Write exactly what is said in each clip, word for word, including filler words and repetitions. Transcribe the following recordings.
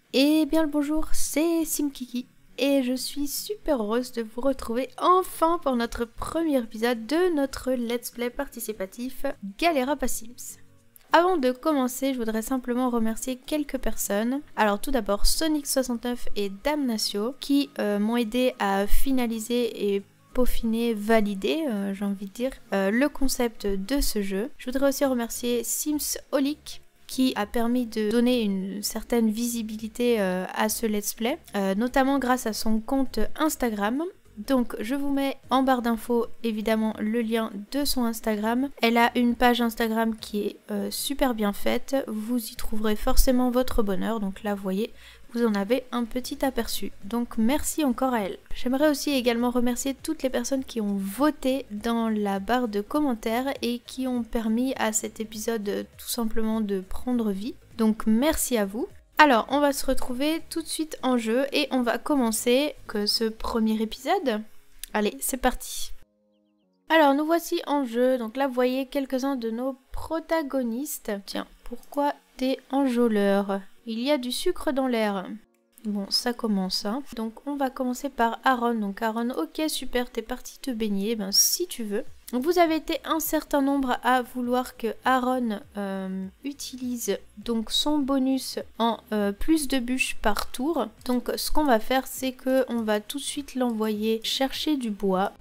Et bien le bonjour, c'est Simkiki et je suis super heureuse de vous retrouver enfin pour notre premier épisode de notre let's play participatif Galera pas Sims. Avant de commencer, je voudrais simplement remercier quelques personnes. Alors tout d'abord Sonic soixante-neuf et Damnatio qui euh, m'ont aidé à finaliser et peaufiner, valider, euh, j'ai envie de dire, euh, le concept de ce jeu. Je voudrais aussi remercier Sims Holic qui a permis de donner une certaine visibilité euh, à ce let's play, euh, notamment grâce à son compte Instagram. Donc je vous mets en barre d'infos évidemment le lien de son Instagram. Elle a une page Instagram qui est euh, super bien faite, vous y trouverez forcément votre bonheur, donc là vous voyez, vous en avez un petit aperçu. Donc merci encore à elle. J'aimerais aussi également remercier toutes les personnes qui ont voté dans la barre de commentaires et qui ont permis à cet épisode euh, tout simplement de prendre vie. Donc merci à vous. Alors, on va se retrouver tout de suite en jeu et on va commencer que ce premier épisode. Allez, c'est parti. Alors, nous voici en jeu. Donc là, vous voyez quelques-uns de nos protagonistes. Tiens, pourquoi des enjôleurs? Il y a du sucre dans l'air. Bon, ça commence, hein. Donc, on va commencer par Aaron. Donc, Aaron, ok, super, t'es parti te baigner. Ben, si tu veux. Donc vous avez été un certain nombre à vouloir que Aaron euh, utilise donc son bonus en euh, plus de bûches par tour. Donc ce qu'on va faire, c'est que on va tout de suite l'envoyer chercher du bois.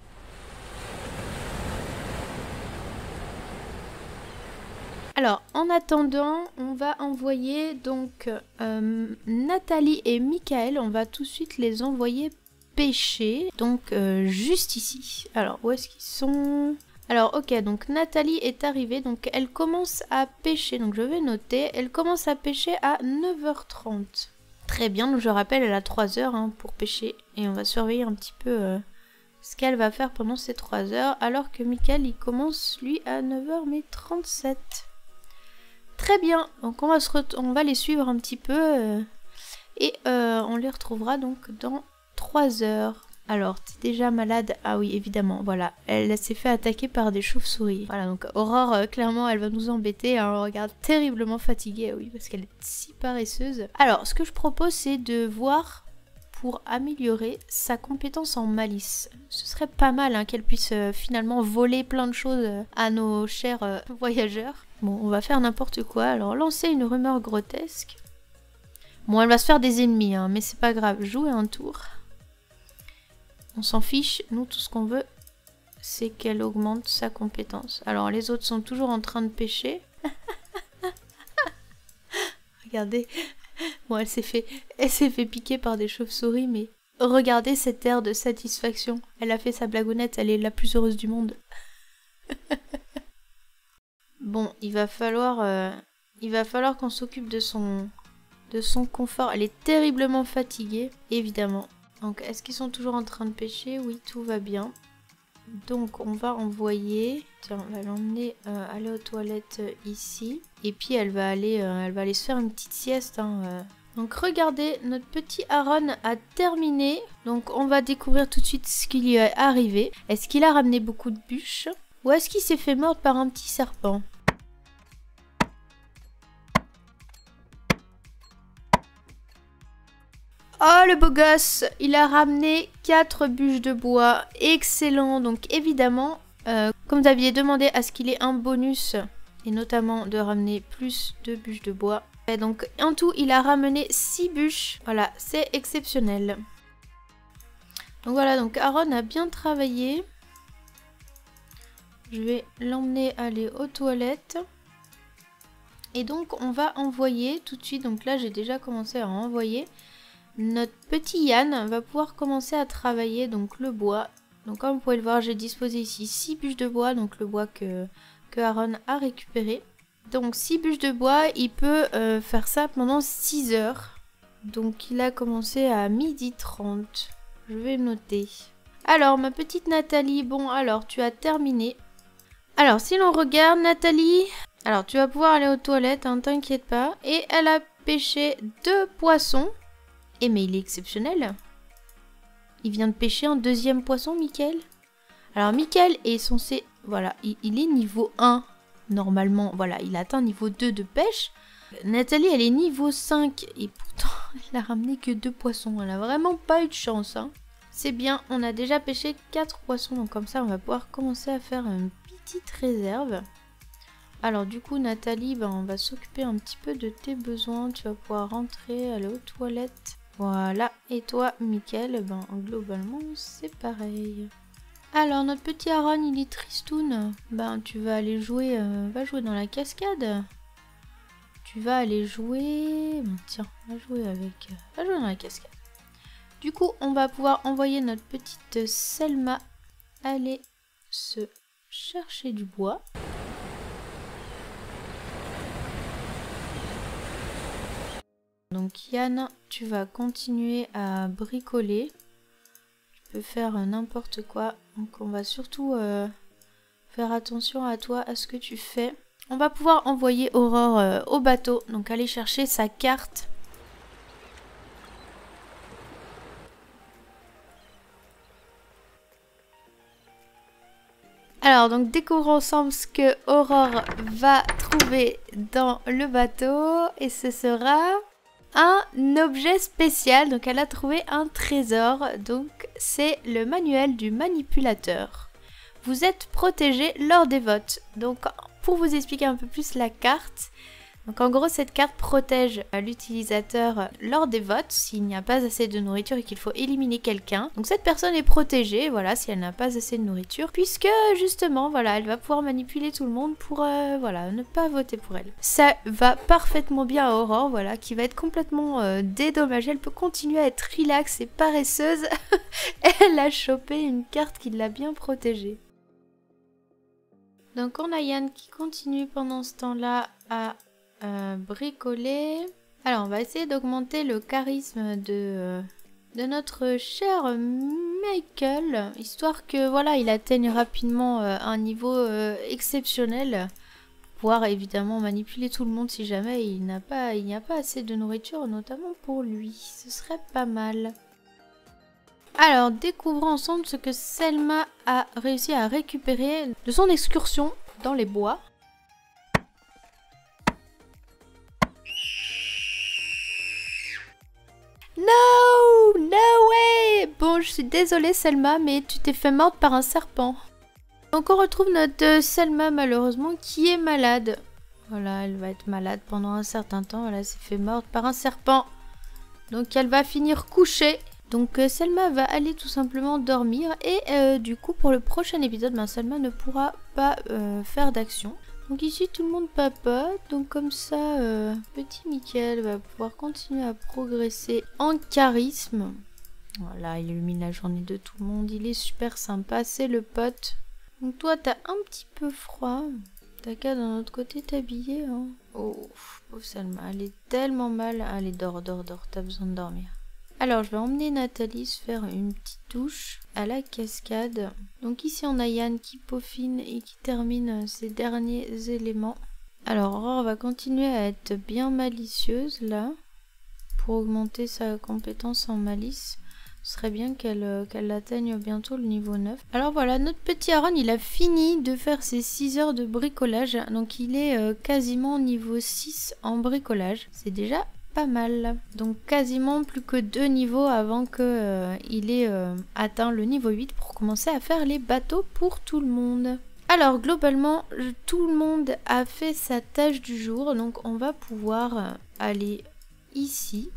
Alors en attendant, on va envoyer donc euh, Nathalie et Michael, on va tout de suite les envoyer pêcher, donc euh, juste ici. Alors où est-ce qu'ils sont? Alors ok, donc Nathalie est arrivée, donc elle commence à pêcher, donc je vais noter, elle commence à pêcher à neuf heures trente. Très bien, donc je rappelle, elle a trois heures hein, pour pêcher, et on va surveiller un petit peu euh, ce qu'elle va faire pendant ces trois heures, alors que Michael il commence lui à neuf heures trente-sept. Très bien, donc on va, se on va les suivre un petit peu, euh, et euh, on les retrouvera donc dans trois heures. Alors, t'es déjà malade? Ah oui, évidemment, voilà. Elle s'est fait attaquer par des chauves-souris. Voilà, donc Aurore, euh, clairement, elle va nous embêter. Hein, on la regarde terriblement fatiguée, oui, parce qu'elle est si paresseuse. Alors, ce que je propose, c'est de voir pour améliorer sa compétence en malice. Ce serait pas mal hein, qu'elle puisse euh, finalement voler plein de choses euh, à nos chers euh, voyageurs. Bon, on va faire n'importe quoi. Alors, lancer une rumeur grotesque. Bon, elle va se faire des ennemis, hein, mais c'est pas grave. Jouer un tour. On s'en fiche, nous tout ce qu'on veut c'est qu'elle augmente sa compétence. Alors les autres sont toujours en train de pêcher. Regardez, bon elle s'est fait, elle s'est fait piquer par des chauves-souris mais regardez cet air de satisfaction. Elle a fait sa blagounette, elle est la plus heureuse du monde. Bon, il va falloir, euh, il va falloir qu'on s'occupe de son, de son confort. Elle est terriblement fatiguée, évidemment. Donc, est-ce qu'ils sont toujours en train de pêcher? Oui, tout va bien. Donc, on va envoyer... Tiens, on va l'emmener euh, aller aux toilettes euh, ici. Et puis, elle va aller, euh, elle va aller se faire une petite sieste. Hein, euh. Donc, regardez, notre petit Aaron a terminé. Donc, on va découvrir tout de suite ce qui lui est arrivé. Est-ce qu'il a ramené beaucoup de bûches? Ou est-ce qu'il s'est fait mordre par un petit serpent? Oh le beau gosse, il a ramené quatre bûches de bois, excellent. Donc évidemment, euh, comme vous aviez demandé à ce qu'il ait un bonus, et notamment de ramener plus de bûches de bois. Et donc en tout, il a ramené six bûches, voilà, c'est exceptionnel. Donc voilà, donc Aaron a bien travaillé. Je vais l'emmener aller aux toilettes. Et donc on va envoyer tout de suite, donc là j'ai déjà commencé à envoyer. Notre petit Yann va pouvoir commencer à travailler donc le bois. Donc comme vous pouvez le voir, j'ai disposé ici six bûches de bois, donc le bois que, que Aaron a récupéré. Donc six bûches de bois, il peut euh, faire ça pendant six heures. Donc il a commencé à midi trente. Je vais noter. Alors ma petite Nathalie, bon alors tu as terminé. Alors si l'on regarde Nathalie, alors tu vas pouvoir aller aux toilettes, hein, t'inquiète pas. Et elle a pêché deux poissons. Eh mais il est exceptionnel. Il vient de pêcher un deuxième poisson, Michael. Alors Michael est censé... Voilà, il, il est niveau un. Normalement, voilà, il atteint niveau deux de pêche. Nathalie, elle est niveau cinq. Et pourtant, Elle a ramené que deux poissons. Elle a vraiment pas eu de chance. Hein. C'est bien, on a déjà pêché quatre poissons. Donc comme ça, on va pouvoir commencer à faire une petite réserve. Alors du coup, Nathalie, ben, on va s'occuper un petit peu de tes besoins. Tu vas pouvoir rentrer, aller aux toilettes. Voilà. Et toi, Mickaël, ben, globalement, c'est pareil. Alors, notre petit Aaron, il est tristoun. Ben, tu vas aller jouer, euh, va jouer dans la cascade. Tu vas aller jouer... Bon, tiens, va jouer avec... Va jouer dans la cascade. Du coup, on va pouvoir envoyer notre petite Selma aller se chercher du bois. Donc Yann, tu vas continuer à bricoler. Tu peux faire n'importe quoi. Donc on va surtout euh, faire attention à toi, à ce que tu fais. On va pouvoir envoyer Aurore euh, au bateau. Donc aller chercher sa carte. Alors donc découvrons ensemble ce que Aurore va trouver dans le bateau. Et ce sera... un objet spécial, donc elle a trouvé un trésor, donc c'est le manuel du manipulateur. Vous êtes protégé lors des votes. Donc pour vous expliquer un peu plus la carte, donc en gros cette carte protège l'utilisateur lors des votes s'il n'y a pas assez de nourriture et qu'il faut éliminer quelqu'un. Donc cette personne est protégée, voilà, si elle n'a pas assez de nourriture, puisque justement, voilà, elle va pouvoir manipuler tout le monde pour, euh, voilà, ne pas voter pour elle. Ça va parfaitement bien à Aurore, voilà, qui va être complètement euh, dédommagée. Elle peut continuer à être relax et paresseuse. Elle a chopé une carte qui l'a bien protégée. Donc on a Yann qui continue pendant ce temps-là à Euh, bricoler. Alors on va essayer d'augmenter le charisme de, de notre cher Michael, histoire que voilà, il atteigne rapidement euh, un niveau euh, exceptionnel pour pouvoir évidemment manipuler tout le monde si jamais il n'a pas, il n'y a pas assez de nourriture, notamment pour lui. Ce serait pas mal. Alors découvrons ensemble ce que Selma a réussi à récupérer de son excursion dans les bois. No, no way. Bon, je suis désolée Selma, mais tu t'es fait mordre par un serpent. Donc on retrouve notre Selma malheureusement qui est malade. Voilà, elle va être malade pendant un certain temps. Elle s'est fait mordre par un serpent. Donc elle va finir couchée. Donc euh, Selma va aller tout simplement dormir. Et euh, du coup pour le prochain épisode, ben, Selma ne pourra pas euh, faire d'action. Donc ici tout le monde papote, donc comme ça euh, petit Mickaël va pouvoir continuer à progresser en charisme. Voilà, il illumine la journée de tout le monde, il est super sympa, c'est le pote. Donc toi t'as un petit peu froid, t'as qu'à d'un autre côté t'habiller. Hein. Oh, pauvre Selma, elle est tellement mal. Allez, dors, dors, dors, t'as besoin de dormir. Alors je vais emmener Nathalie se faire une petite douche à la cascade. Donc ici on a Yann qui peaufine et qui termine ses derniers éléments. Alors Aurore va continuer à être bien malicieuse là, pour augmenter sa compétence en malice. Ce serait bien qu'elle qu'elle atteigne bientôt le niveau neuf. Alors voilà, notre petit Aaron il a fini de faire ses six heures de bricolage. Donc il est euh, quasiment niveau six en bricolage. C'est déjà pas mal. Donc quasiment plus que deux niveaux avant que euh, il ait euh, atteint le niveau huit pour commencer à faire les bateaux pour tout le monde. Alors globalement tout le monde a fait sa tâche du jour, donc on va pouvoir euh, aller ici.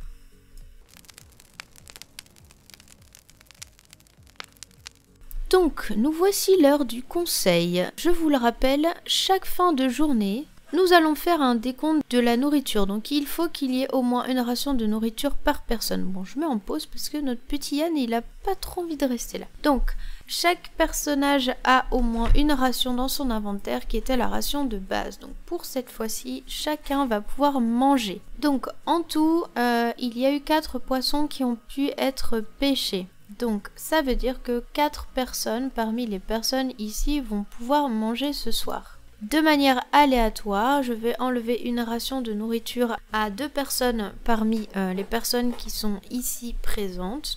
Donc nous voici l'heure du conseil. Je vous le rappelle, chaque fin de journée nous allons faire un décompte de la nourriture, donc il faut qu'il y ait au moins une ration de nourriture par personne. Bon, je mets en pause parce que notre petit Yann, il a pas trop envie de rester là. Donc, chaque personnage a au moins une ration dans son inventaire qui était la ration de base. Donc pour cette fois-ci, chacun va pouvoir manger. Donc en tout, euh, il y a eu quatre poissons qui ont pu être pêchés. Donc ça veut dire que quatre personnes parmi les personnes ici vont pouvoir manger ce soir. De manière aléatoire, je vais enlever une ration de nourriture à deux personnes parmi euh, les personnes qui sont ici présentes.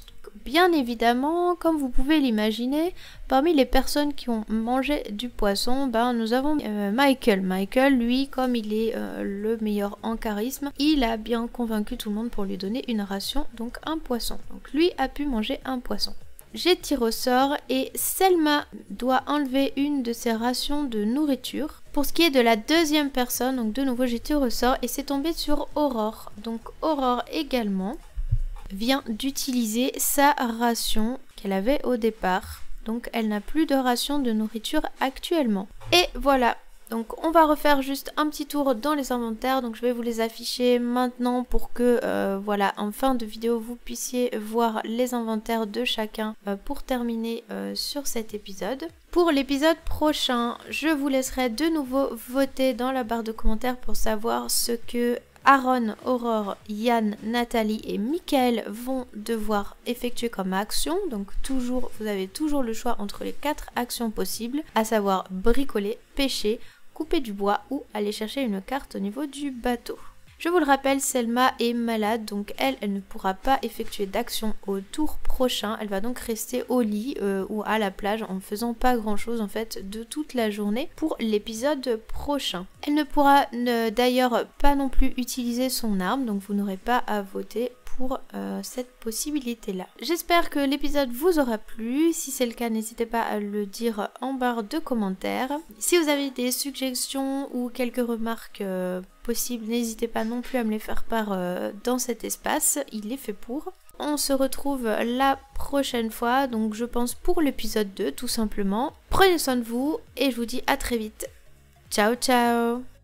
bien évidemment, comme vous pouvez l'imaginer, parmi les personnes qui ont mangé du poisson, ben, nous avons euh, Michael. Michael, lui, comme il est euh, le meilleur en charisme, il a bien convaincu tout le monde pour lui donner une ration, donc un poisson. Donc lui a pu manger un poisson. J'ai tiré au sort et Selma doit enlever une de ses rations de nourriture. Pour ce qui est de la deuxième personne, donc de nouveau j'ai tiré au sort et c'est tombé sur Aurore. Donc Aurore également vient d'utiliser sa ration qu'elle avait au départ. Donc elle n'a plus de ration de nourriture actuellement. Et voilà. Donc on va refaire juste un petit tour dans les inventaires, donc je vais vous les afficher maintenant pour que euh, voilà, en fin de vidéo vous puissiez voir les inventaires de chacun euh, pour terminer euh, sur cet épisode. Pour l'épisode prochain, je vous laisserai de nouveau voter dans la barre de commentaires pour savoir ce que Aaron, Aurore, Yann, Nathalie et Michael vont devoir effectuer comme action. Donc toujours, vous avez toujours le choix entre les quatre actions possibles, à savoir bricoler, pêcher, couper du bois ou aller chercher une carte au niveau du bateau. Je vous le rappelle, Selma est malade, donc elle, elle ne pourra pas effectuer d'action au tour prochain. Elle va donc rester au lit euh, ou à la plage en faisant pas grand chose en fait de toute la journée pour l'épisode prochain. Elle ne pourra d'ailleurs pas non plus utiliser son arme, donc vous n'aurez pas à voter pour euh, cette possibilité là. J'espère que l'épisode vous aura plu. Si c'est le cas, n'hésitez pas à le dire en barre de commentaires. Si vous avez des suggestions ou quelques remarques euh, possibles, n'hésitez pas non plus à me les faire part euh, dans cet espace, il est fait pour. On se retrouve la prochaine fois, donc je pense pour l'épisode deux tout simplement. Prenez soin de vous et je vous dis à très vite. Ciao ciao.